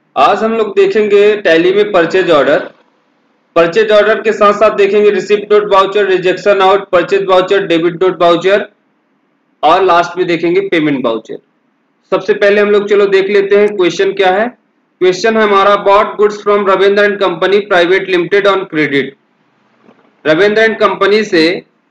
आज हम लोग देखेंगे टैली में परचेज ऑर्डर के साथ साथ देखेंगे receipt dot voucher, rejection out, purchase voucher, debit dot voucher और लास्ट में देखेंगे पेमेंट वाउचर। सबसे पहले हम लोग चलो देख लेते हैं क्वेश्चन क्या है। क्वेश्चन है हमारा, bought goods from Ravindra and company private limited on credit. Ravindra and company से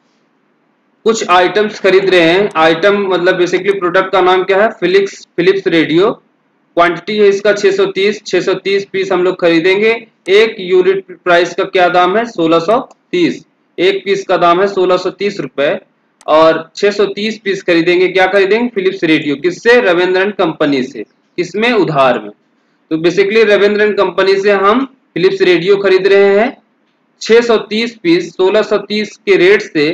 कुछ आइटम्स खरीद रहे हैं। आइटम मतलब बेसिकली प्रोडक्ट का नाम क्या है, फिलिप्स रेडियो। क्वांटिटी है इसका 630 पीस हम लोग खरीदेंगे। एक यूनिट प्राइस का क्या दाम है, 1630। एक पीस का दाम है 1630 रुपए और 630 पीस खरीदेंगे। क्या खरीदेंगे, फिलिप्स रेडियो। किससे, रविंद्र एंड कंपनी से। किसमें, उधार में। तो बेसिकली रविंद्र एंड कंपनी से हम फिलिप्स रेडियो खरीद रहे हैं 630 पीस 1630 के रेट से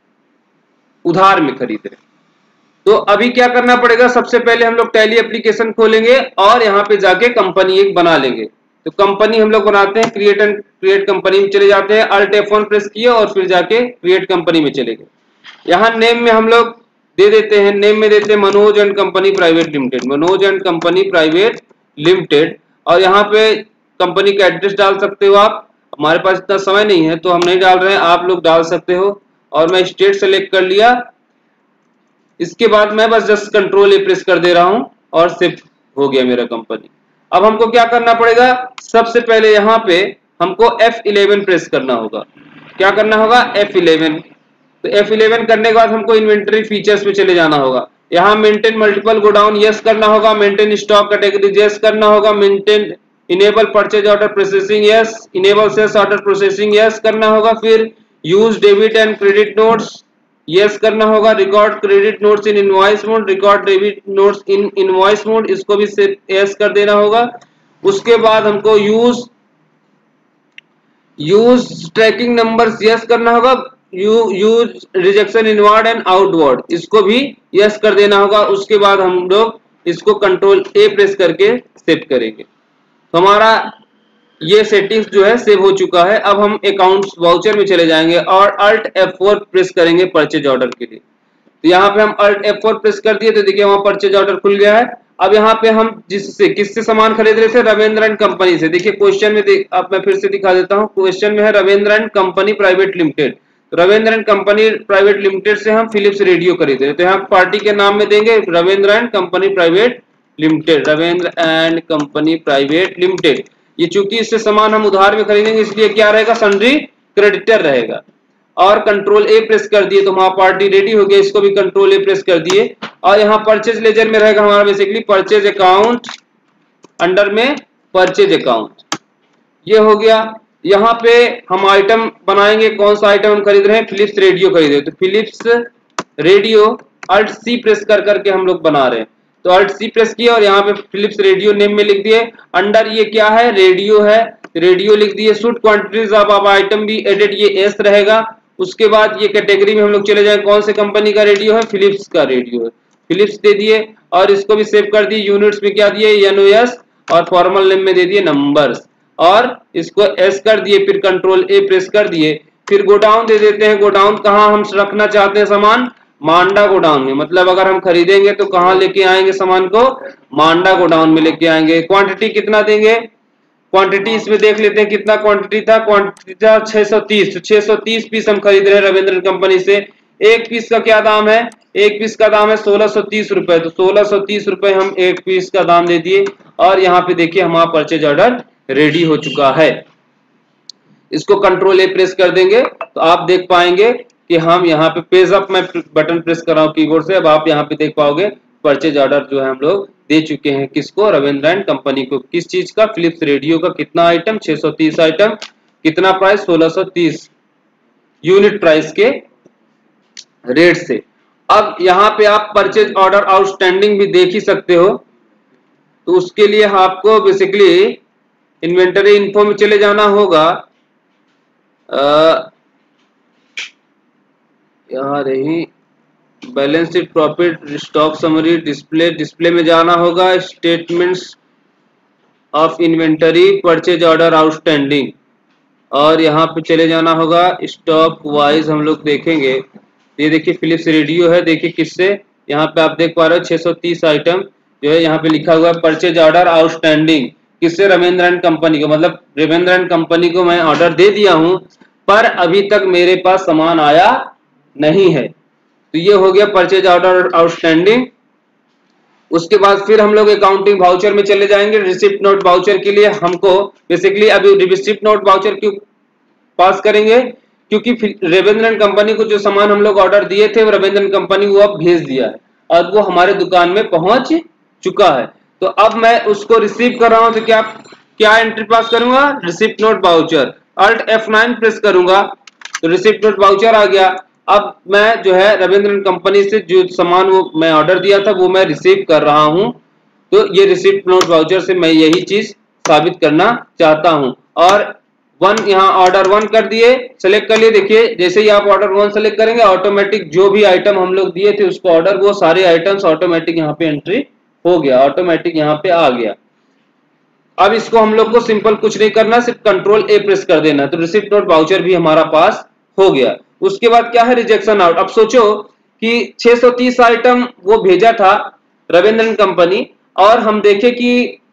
उधार में खरीद रहे हैं। तो अभी क्या करना पड़ेगा, सबसे पहले हम लोग टैली एप्लीकेशन खोलेंगे और यहाँ पे जाके कंपनी एक बना लेंगे। तो कंपनी हम लोग बनाते हैं, क्रिएट कंपनी में चले जाते हैं। अल्ट F1 प्रेस किया और फिर जाके क्रिएट कंपनी में चले गए। यहाँ नेम में हम लोग दे देते हैं, नेम में देते हैं Manoj and company private limited, Manoj and company private limited. और यहाँ पे कंपनी का एड्रेस डाल सकते हो आप। हमारे पास इतना समय नहीं है तो हम नहीं डाल रहे हैं, आप लोग डाल सकते हो। और मैं स्टेट सेलेक्ट कर लिया। इसके बाद मैं बस जस्ट कंट्रोल ए प्रेस कर दे रहा हूं और सेव हो गया मेरा कंपनी। अब हमको क्या करना पड़ेगा, सबसे पहले यहाँ पे हमको F11 प्रेस करना होगा। क्या करना होगा, F11। तो F11 करने के बाद हमको इन्वेंटरी फीचर्स पे चले जाना होगा। यहाँ मेंटेन मल्टीपल गोडाउन यस करना होगा, मेंटेन स्टॉक कैटेगरी यस करना होगा, maintain enable purchase order processing yes, enable sales order processing yes करना होगा। फिर use debit and credit notes yes करना होगा, record credit notes in invoice mode, record debit notes in invoice mode, इसको भी yes कर देना होगा। उसके बाद हमको यूज ट्रैकिंग नंबर्स यस करना होगा, use rejection inward and outward, इसको भी यस कर देना होगा। उसके बाद हम लोग इसको कंट्रोल ए प्रेस करके सेव करेंगे। तो हमारा ये सेटिंग्स जो है सेव हो चुका है। अब हम अकाउंट्स वाउचर में चले जाएंगे और अल्ट F4 प्रेस करेंगे परचेज ऑर्डर के लिए। तो यहाँ पे हम अल्ट F4 प्रेस कर दिए तो देखिए वहां परचेज ऑर्डर खुल गया है। अब यहाँ पे हम किससे सामान खरीद रहे थे, रविंद्र एंड कंपनी से। देखिए क्वेश्चन में अब मैं फिर से दिखा देता हूँ। क्वेश्चन में है Ravindra and company private limited. तो Ravindra and company private limited से हम फिलिप्स रेडियो खरीद रहे। तो यहाँ पार्टी के नाम में देंगे Ravindra and company private limited, Ravindra and company private limited. ये चूंकि इससे सामान हम उधार में खरीदेंगे इसलिए क्या रहेगा, सन्ड्री क्रेडिटर रहेगा। और कंट्रोल ए प्रेस कर दिए तो वहां पार्टी रेडी हो गया, इसको भी कंट्रोल ए प्रेस कर दिए। और यहाँ परचेज लेजर में रहेगा हमारा बेसिकली परचेज अकाउंट, अंडर में परचेज अकाउंट, ये हो गया। यहाँ पे हम आइटम बनाएंगे, कौन सा आइटम हम खरीद रहे हैं, फिलिप्स रेडियो खरीद रहे हैं। तो Philips radio alt C press कर करके हम लोग बना रहे हैं। तो अल्ट सी प्रेस किया और यहाँ पे फिलिप्स रेडियो नेम में लिख दिए। अंडर ये क्या है, रेडियो है, रेडियो लिख दिए। शुड क्वांटिटीज ऑफ आइटम भी एडेड, ये एस रहेगा। उसके बाद ये कैटेगरी में हम लोग चले जाए, कौन से कंपनी का रेडियो है, फिलिप्स का रेडियो है, फिलिप्स दे दिए। और इसको भी सेव कर दिए। यूनिट्स में क्या दिए, NOS, और फॉर्मल नेम में दे दिए नंबर्स, और इसको एस कर दिए। फिर कंट्रोल ए प्रेस कर दिए। फिर गोडाउन दे देते हैं। गोडाउन कहाँ हम रखना चाहते हैं सामान, मांडा गोडाउन में। मतलब अगर हम खरीदेंगे तो कहाँ लेके आएंगे सामान को, मांडा गोडाउन में लेके आएंगे। क्वांटिटी कितना देंगे, क्वांटिटी इसमें देख लेते हैं कितना क्वांटिटी था। क्वांटिटी था 630। तो 630 पीस हम खरीद रहे हैं रविंद्र कंपनी से। एक पीस का क्या दाम है, एक पीस का दाम है 1630 रुपए। तो 1630 रुपए हम एक पीस का दाम दे दिए। और यहाँ पे देखिए हमारा परचेज ऑर्डर रेडी हो चुका है। इसको कंट्रोल ए प्रेस कर देंगे तो आप देख पाएंगे कि हम यहाँ पे पेज अप में बटन प्रेस कर रहा हूँ कीबोर्ड से। अब आप यहाँ पे देख पाओगे परचेज ऑर्डर जो है हम लोग दे चुके हैं। किसको, रविंद्र एंड कंपनी को। किस चीज का, फिलिप्स रेडियो का। कितना आइटम, 630 आइटम। कितना प्राइस, 1630 यूनिट प्राइस के रेट से। अब यहाँ पे आप परचेज ऑर्डर आउटस्टैंडिंग भी देख ही सकते हो। तो उसके लिए आपको बेसिकली इन्वेंटरी इन्फो में चले जाना होगा। यहाँ रही balance sheet, profit, stock summary, display में जाना होगा। Statements of inventory, purchase order outstanding, और यहाँ पे चले जाना होगा स्टॉक वाइज। हम लोग देखेंगे, ये देखिए फिलिप्स रेडियो है। देखिए किससे, यहाँ पे आप देख पा रहे हो 630 आइटम जो है यहाँ पे लिखा हुआ है परचेज ऑर्डर आउटस्टैंडिंग। किससे, रविंद्र एंड कंपनी को, मतलब रविंद्र एंड कंपनी को मैं ऑर्डर दे दिया हूं पर अभी तक मेरे पास सामान आया नहीं है। तो ये हो गया परचेज ऑर्डर आउटस्टैंडिंग। उसके बाद फिर हम लोग अकाउंटिंग वाउचर में चले जाएंगे। रिसिप्ट नोट वाउचर के लिए हमको बेसिकली अभी रिसिप्ट नोट वाउचर क्यों पास करेंगे, क्योंकि रविंद्र एंड कंपनी को जो सामान हम लोग ऑर्डर दिए थे वो रविंद्र एंड कंपनी को अब भेज दिया है और वो हमारे दुकान में पहुंच चुका है। तो अब मैं उसको रिसीव कर रहा हूं, तो क्या एंट्री पास करूंगा, receipt note voucher, alt F9 press करूंगा तो रिसिप्ट नोट वाउचर आ गया। अब मैं जो है रविंद्र एंड कंपनी से जो सामान वो मैं ऑर्डर दिया था वो मैं रिसीव कर रहा हूं। तो ये रिसिप्ट नोट वाउचर से मैं यही चीज साबित करना चाहता हूं। और यहाँ ऑर्डर 1 कर दिए, सेलेक्ट कर लिए। देखिए जैसे ही आप ऑर्डर 1 सेलेक्ट करेंगे ऑटोमेटिक जो भी आइटम हम लोग दिए थे उसको ऑर्डर, वो सारे आइटम्स ऑटोमेटिक यहाँ पे एंट्री हो गया, ऑटोमेटिक यहाँ पे आ गया। अब इसको हम लोग को सिंपल कुछ नहीं करना, सिर्फ कंट्रोल A प्रेस कर देना, तो रिसिप्ट नोट वाउचर भी हमारा पास हो गया। उसके बाद क्या है, रिजेक्शन आउट। अब सोचो कि 630 आइटम वो भेजा था रविंद्र एंड कंपनी, और हम देखे कि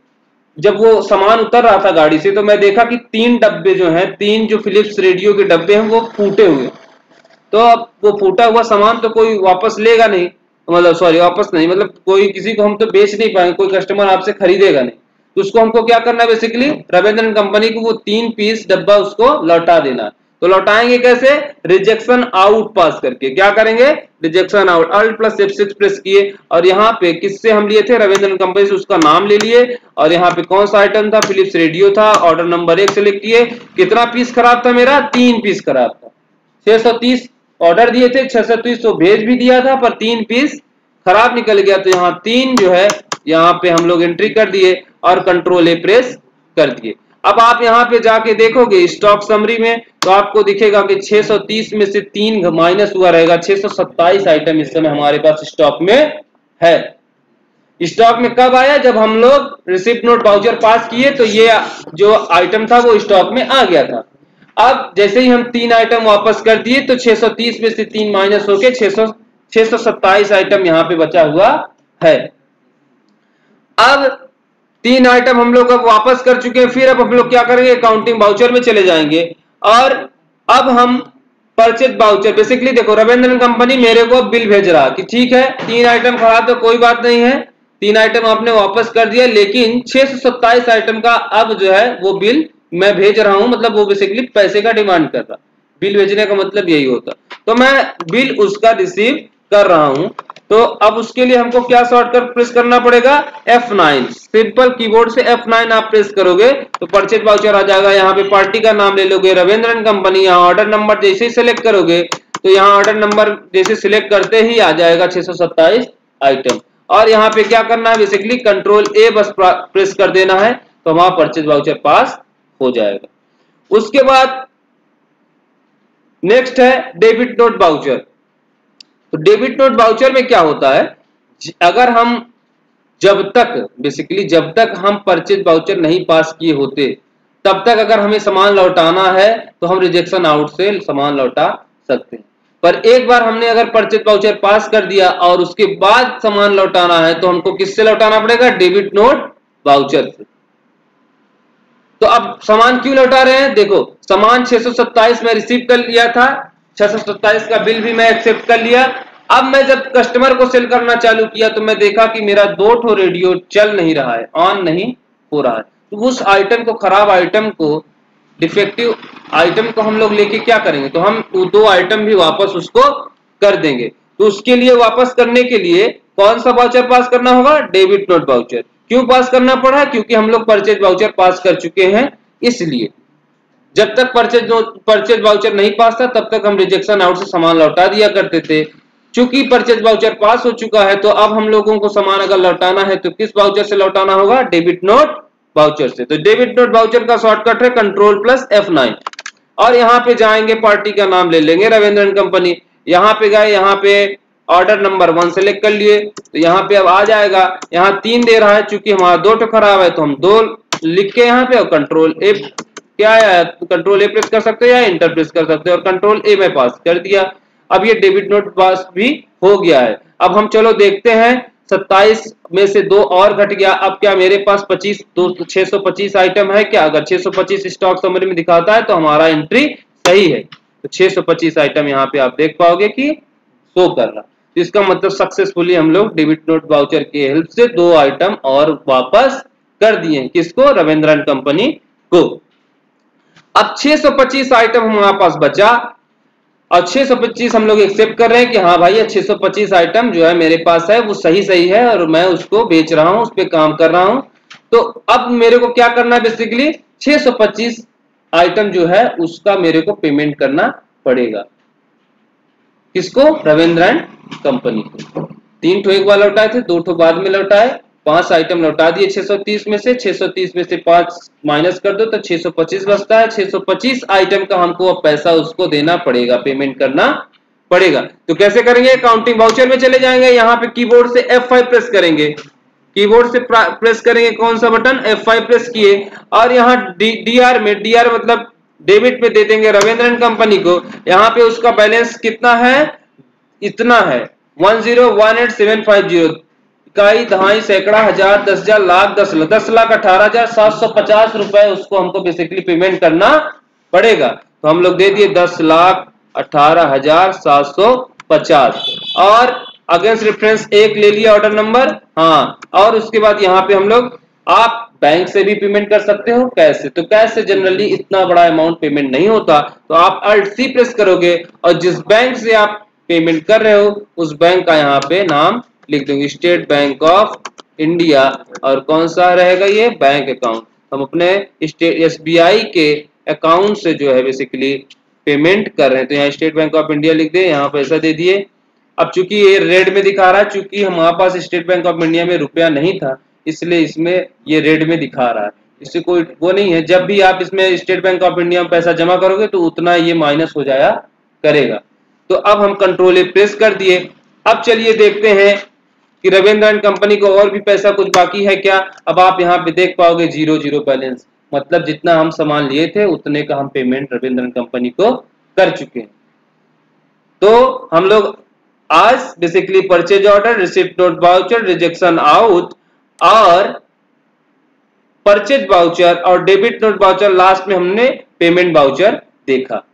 जब वो सामान उतर रहा था गाड़ी से तो मैं देखा कि 3 डब्बे जो हैं, 3 जो फिलिप्स रेडियो के डब्बे हैं वो फूटे हुए। तो अब वो फूटा हुआ सामान तो कोई वापस लेगा नहीं, मतलब सॉरी वापस नहीं, मतलब कोई किसी को हम तो बेच नहीं पाएंगे, कोई कस्टमर आपसे खरीदेगा नहीं। तो उसको हमको क्या करना है, बेसिकली रविंद्र एंड कंपनी को वो 3 पीस डब्बा उसको लौटा देना है। तो लौटाएंगे कैसे, रिजेक्शन आउट पास करके। क्या करेंगे, rejection out, alt plus F6 press किए और यहाँ पे किससे हम लिए थे, रविंद्र एंड कंपनी से, उसका नाम ले लिए और यहाँ पे कौन सा आइटम था, फिलिप्स रेडियो था, ऑर्डर नंबर 1 सेलेक्ट किए। कितना पीस खराब था मेरा, 3 पीस खराब था। 630 ऑर्डर दिए थे, 630 तो भेज भी दिया था पर 3 पीस खराब निकल गया। तो यहाँ 3 जो है यहाँ पे हम लोग एंट्री कर दिए और कंट्रोल A प्रेस कर दिए। अब आप यहाँ पे जाके देखोगे स्टॉक समरी में तो आपको दिखेगा कि 630 में से 3 माइनस हुआ रहेगा, 627 आइटम इस समय हमारे पास स्टॉक में है। स्टॉक में कब आया, जब हम लोग रिसिप्ट नोट वाउचर पास किए तो ये जो आइटम था वो स्टॉक में आ गया था। अब जैसे ही हम 3 आइटम वापस कर दिए तो 630 में से 3 माइनस होके 627 आइटम यहाँ पे बचा हुआ है। अब 3 आइटम हम लोग अब वापस कर चुके हैं, फिर अब हम लोग क्या करेंगे, अकाउंटिंग वाउचर में चले जाएंगे और अब हम परचेज वाउचर, बेसिकली देखो रविंद्र एंड कंपनी मेरे को बिल भेज रहा कि ठीक है 3 आइटम खराब तो कोई बात नहीं है, 3 आइटम आपने वापस कर दिया, लेकिन 627 आइटम का अब जो है वो बिल मैं भेज रहा हूं, मतलब वो बेसिकली पैसे का डिमांड कर रहा। बिल भेजने का मतलब यही होता, तो मैं बिल उसका रिसीव कर रहा हूं। तो अब उसके लिए हमको क्या शॉर्टकट प्रेस करना पड़ेगा, F9। सिंपल कीबोर्ड से F9 आप प्रेस करोगे तो परचेज वाउचर आ जाएगा। यहाँ पे पार्टी का नाम ले लोगे, रविंद्र एंड कंपनी, यहाँ ऑर्डर नंबर जैसे ही सिलेक्ट करोगे तो यहाँ ऑर्डर नंबर जैसे सिलेक्ट करते ही आ जाएगा 627 आइटम। और यहाँ पे क्या करना है, बेसिकली कंट्रोल A बस प्रेस कर देना है तो हमारा परचेज वाउचर पास हो जाएगा। उसके बाद नेक्स्ट है डेबिट नोट वाउचर। तो डेबिट नोट वाउचर में क्या होता है, अगर हम जब तक हम परचेज वाउचर नहीं पास किए होते तब तक अगर हमें सामान लौटाना है तो हम रिजेक्शन आउट से सामान लौटा सकते हैं। पर एक बार हमने अगर परचेज वाउचर पास कर दिया और उसके बाद सामान लौटाना है तो हमको किससे लौटाना पड़ेगा, डेबिट नोट वाउचर से। तो अब सामान क्यों लौटा रहे हैं, देखो सामान 627 में रिसीव कर लिया था, 627 का बिल भी मैं एक्सेप्ट कर लिया। अब मैं जब कस्टमर को सेल करना चालू किया तो मैं देखा कि मेरा 2 ठो रेडियो चल नहीं रहा है, ऑन नहीं हो रहा है। तो उस आइटम को, खराब आइटम को, डिफेक्टिव आइटम को हम लोग लेके क्या करेंगे, तो हम 2 आइटम भी वापस उसको कर देंगे। तो उसके लिए वापस करने के लिए कौन सा वाउचर पास करना होगा, डेबिट नोट वाउचर। क्यों पास करना पड़ा, क्योंकि हम लोग परचेज वाउचर पास कर चुके हैं, इसलिए। जब तक परचेज वाउचर नहीं पास था तब तक हम रिजेक्शन आउट से सामान लौटा दिया करते थे। चूंकि परचेज वाउचर पास हो चुका है तो अब हम लोगों को सामान अगर लौटाना है तो किस वाउचर से लौटाना होगा, डेबिट नोट वाउचर से। तो डेबिट नोट वाउचर का शॉर्टकट है कंट्रोल प्लस F9 और यहाँ पे जाएंगे, पार्टी का नाम ले लेंगे रविंद्र एंड कंपनी। यहाँ पे गए, यहाँ पे ऑर्डर नंबर 1 सेलेक्ट कर लिए तो यहाँ पे अब आ जाएगा, यहाँ 3 दे रहा है, चूंकि हमारा 2 ठो खराब है तो हम 2 लिख के यहाँ पे और कंट्रोल A क्या है, कंट्रोल A प्रेस कर सकते हैं या इंटर प्रेस कर सकते हैं और कंट्रोल A में पास कर दिया। अब ये डेबिट नोट पास भी हो गया है। अब हम चलो देखते हैं 27 में से 2 और घट गया। अब क्या मेरे पास 625 आइटम है क्या? अगर 625 स्टॉक समरी में दिखाता है तो हमारा एंट्री सही है। तो 625 आइटम यहाँ पे आप देख पाओगे कि शो कर रहा। तो इसका मतलब सक्सेसफुली हम लोग डेबिट नोट वाउचर की हेल्प से 2 आइटम और वापस कर दिए। किसको? रविंद्र एंड कंपनी को। अब 625 आइटम हमारे पास बचा और 625 हम लोग एक्सेप्ट कर रहे हैं कि हाँ भाई 625 आइटम जो है मेरे पास है वो सही है और मैं उसको बेच रहा हूं, उस पर काम कर रहा हूं। तो अब मेरे को क्या करना है? बेसिकली 625 आइटम जो है उसका मेरे को पेमेंट करना पड़ेगा। किसको? रविंद्र एंड कंपनी को। 3 ठो एक बार लौटाए थे, 2 ठो बाद में लौटाए, 5 आइटम लौटा दिए 630 में से। 630 में से 5 माइनस कर दो तो 625 बचता है। 625 आइटम का हमको अब पैसा उसको देना पड़ेगा, पेमेंट करना पड़ेगा। तो कैसे करेंगे? काउंटिंग वाउचर में चले जाएंगे, यहाँ पे कीबोर्ड से F5 प्रेस करेंगे। कीबोर्ड से प्रेस करेंगे कौन सा बटन? F5 प्रेस किए और यहाँ DR में, DR मतलब डेबिट में दे देंगे रविंद्र एंड कंपनी को। यहाँ पे उसका बैलेंस कितना है? इतना है 1018750। इकाई, दहाई, सैकड़ा, हजार, 10,000, लाख, 10,18,750 रुपए उसको हमको बेसिकली पेमेंट करना पड़ेगा। तो हम लोग दे दिए 10,18,750 और अगेंस्ट रेफरेंस 1 ले लिया ऑर्डर नंबर। हाँ, और उसके बाद यहाँ पे हम लोग, आप बैंक से भी पेमेंट कर सकते हो, कैश से। तो कैश से जनरली इतना बड़ा अमाउंट पेमेंट नहीं होता, तो आप Alt+C प्रेस करोगे और जिस बैंक से आप पेमेंट कर रहे हो उस बैंक का यहाँ पे नाम लिख दूंगी, स्टेट बैंक ऑफ इंडिया। और कौन सा रहेगा ये? Bank account. हम अपने SBI के अकाउंट से जो है बेसिकली पेमेंट कर रहे हैं, तो यहाँ स्टेट बैंक ऑफ इंडिया लिख दे, यहाँ पैसा दे दिए। अब चूंकि ये रेड में दिखा रहा है, चूंकि हमारे पास स्टेट बैंक ऑफ इंडिया में रुपया नहीं था, इसलिए इसमें ये रेड में दिखा रहा है। इससे कोई वो नहीं है, जब भी आप इसमें स्टेट बैंक ऑफ इंडिया में पैसा जमा करोगे तो उतना ये माइनस हो जाया करेगा। तो अब हम कंट्रोल ए प्रेस कर दिए। अब चलिए देखते हैं कि रविंद्र एंड कंपनी को और भी पैसा कुछ बाकी है क्या। अब आप यहाँ पे देख पाओगे 0 बैलेंस, मतलब जितना हम सामान लिए थे उतने का हम पेमेंट रविंद्र एंड कंपनी को कर चुके हैं। तो हम लोग आज basically purchase order, receipt note voucher, rejection out और परचेज वाउचर और डेबिट नोट वाउचर, लास्ट में हमने पेमेंट वाउचर देखा।